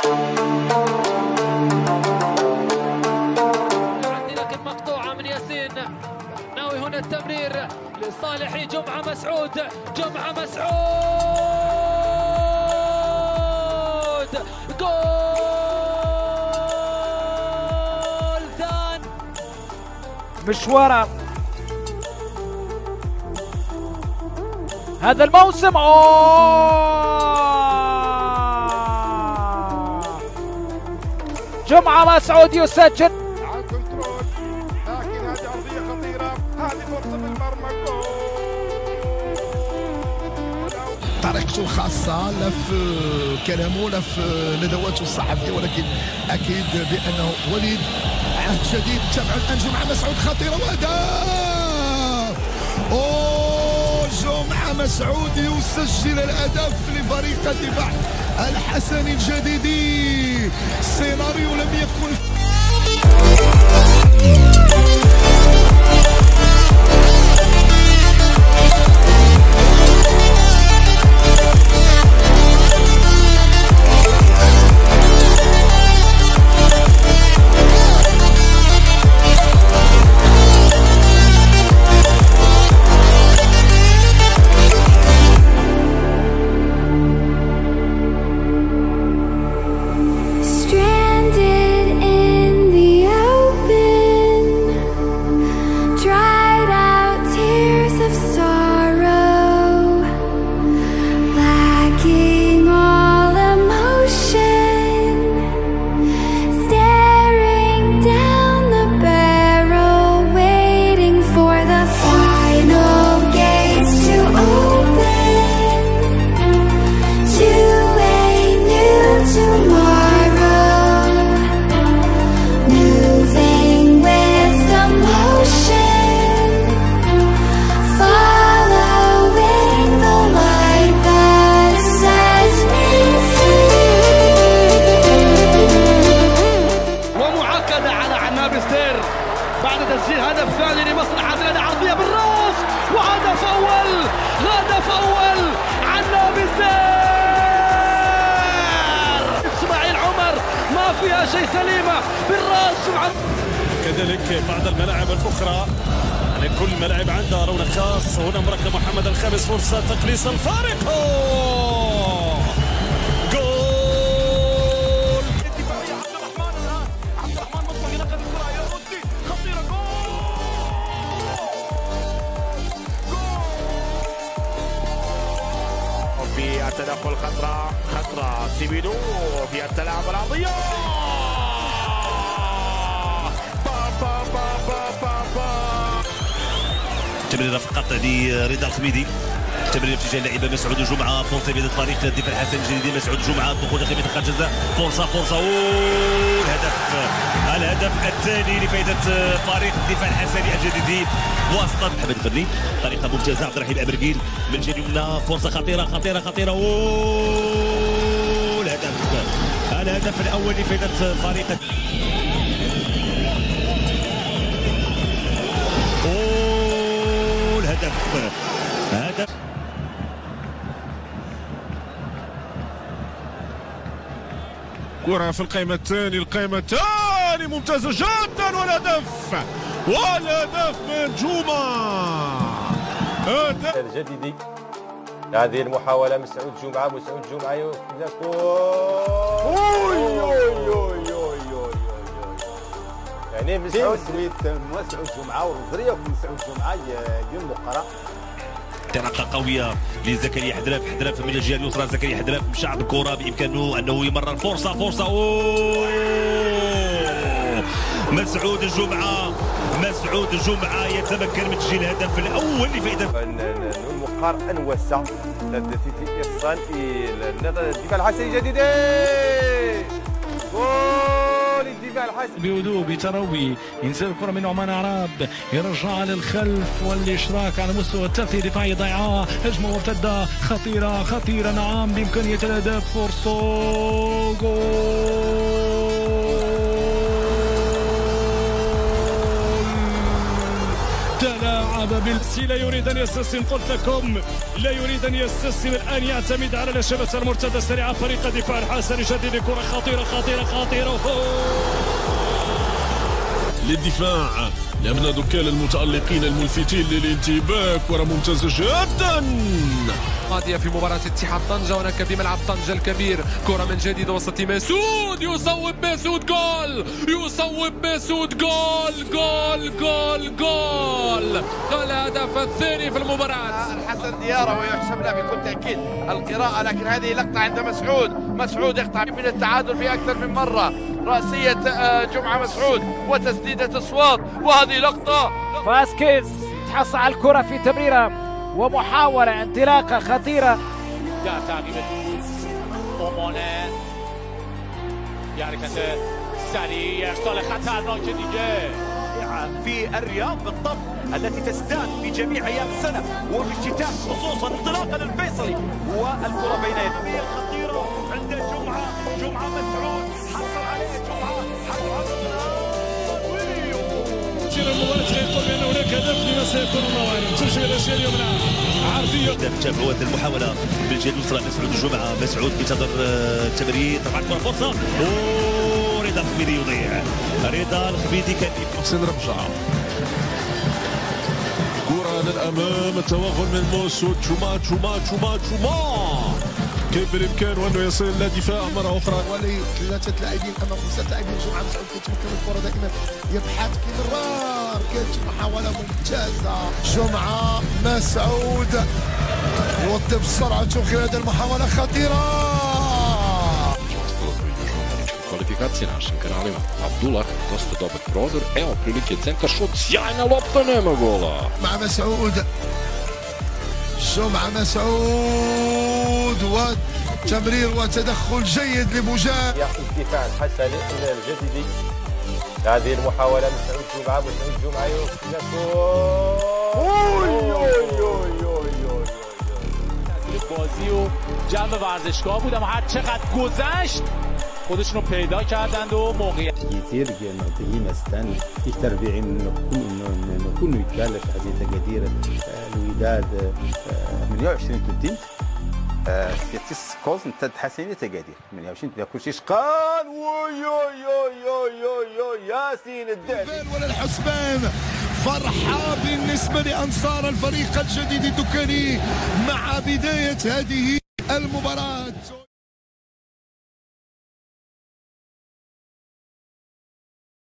لكن مقطوعة من ياسين، ناوي هنا التمرير لصالح جمعة مسعود، جمعة مسعود، جول ثاني مشواره هذا الموسم. جمعة مسعود يسجل على كنترول، لكن هذه عرضية خطيرة، هذه فرصة بالمرمى. طريقته الخاصة لا في كلامه لا في ندواته الصحفية، ولكن أكيد بأنه وليد عهد جديد. تابع الآن جمعة مسعود خطيرة وهدف. جمعة مسعود يسجل الهدف لفريق الدفاع الحسني الجديدي. السيناريو لم يكن بعد تسجيل هدف ثاني لمصلحة الأهلي. عرضية بالراس وهدف أول، هدف أول عن نابلسير. إسماعيل عمر ما فيها شيء، سليمة بالراس. كذلك بعض الملاعب الأخرى، يعني كل ملاعب عندها رونق خاص. هنا مركب محمد الخامس، فرصة تقليص الفارق. في التدخل خطرة سيبيدو في التلاعب العرضية. تمريرة فقط لرضا الخميدي، تمريرة في اتجاه اللاعب مسعود جمعة. فرصة بيد الفريق الدفاع الحسني الجديد مسعود جمعة، دخول داخل منطقة الجزاء. فرصة الهدف الثاني لفائدة فريق الدفاع الحسني الجديد. واسطة محمد الفرني، طريقة ممتازة. عبد الرحيم أبرقيل من جهة اليمنى، فرصة خطيرة. الهدف الأول لفائدة فريق هدف كرة في القائمة الثاني ممتازة جدا. والهدف من جمعة. الجديدي هذه المحاولة. مسعود جمعة يعني مسعود جمعة والرزرية ومسعود جمعة يوم مقرأ. انطلاقه قويه لزكريا حدراف من الجهه اليسرى. زكريا حدراف مشى بالكره، بامكانه انه يمرر. فرصه مسعود الجمعه يتمكن من تسجيل الهدف الاول لفائده المقار انوسع في ارسال الى الدفاع الحسني الجديد. بهدوء بتروي ينزل الكره من عمان عراب، يرجعها للخلف والاشراك على مستوى التغطيه الدفاعيه ضيعه. هجمه مرتده خطيره نعم بامكانيه الهدف. فرصه جول. تلاعب هذا ميسي لا يريد ان يستسلم، قلت لكم لا يريد ان يستسلم الان، يعتمد على الشبكه المرتده السريعه. فريق الدفاع الحسن يجدد كره خطيره خطيره خطيره للدفاع لأبناء دكان المتألقين الملفتين للانتباه. كرة ممتازة جدا قاضية في مباراة اتحاد طنجة، هناك بملعب طنجة الكبير. كرة من جديد وسط مسعود، يصوب مسعود، جول، يصوب مسعود، جول جول جول جول، الهدف الثاني في المباراة. الحسن ديارة ويحسب له بكل تأكيد القراءة، لكن هذه لقطة عند مسعود يقطع من التعادل في أكثر من مرة. رأسية جمعة مسعود وتسديدة الصوات، وهذه لقطة. فاسكيز تحصل على الكرة في تمريرة ومحاولة انطلاقة خطيرة. تقريبا اومانه یه حرکت سریع ارسال خطرناک دیگه في الرياض بالضبط التي تزداد في جميع ايام السنه وفي الشتاء خصوصا انطلاقا الفيصلي، والكره بين يديه خطيره عند جمعه مسعود، حصل عليه جمعه، حصل عليه المباراة يقول بأن هناك هدف لما سيكون الموارد. تمشي الأشياء اليوم عرضية. تابعوا هذه المحاولة بالجهة اليسرى مسعود الجمعة، مسعود ينتظر التمرير، طبعا كرة فرصة، رضا الخميدي يضيع، رضا الخميدي كان حسين ربجع. كرة للأمام، التوغل من مسعود، جمعة كيف بالإمكان وأنه يصل إلى دفاع مرة أخرى. ولي 3 لاعبين أمام 5 لاعبين. جمعة مسعود كيتمكن من الكرة دائما، يبحث كمرار، كانت محاولة ممتازة. جمعة مسعود يوظف السرعة خلال هذه المحاولة خطيرة. Kvalifikacije našim kanalima. Abdullah dosta dobar prodor. Evo prilike centar šut. Sjajna lopta, nema gola. مع مسعود، جمعة مسعود وتمرير وتدخل جيد لمجاهد. الدفاع الحسني الجديدي. هذه المحاولة مسعود جمعة بازی و جو ورزشگاه بود، اما هر چقدر گذشت خودشون رو پیدا کردند و موقعیت كثير نعطيه نستنى يتربع انه نكون يتكلف هذه التقدير الوداد 120 تنتين ستيتس كوز نتاد حسيني تقدير 120 كل شيء شقان ياسين الدعبي ولا الحسبان. فرحة بالنسبة لأنصار الفريق الجديد الدكاني مع بداية هذه المباراة.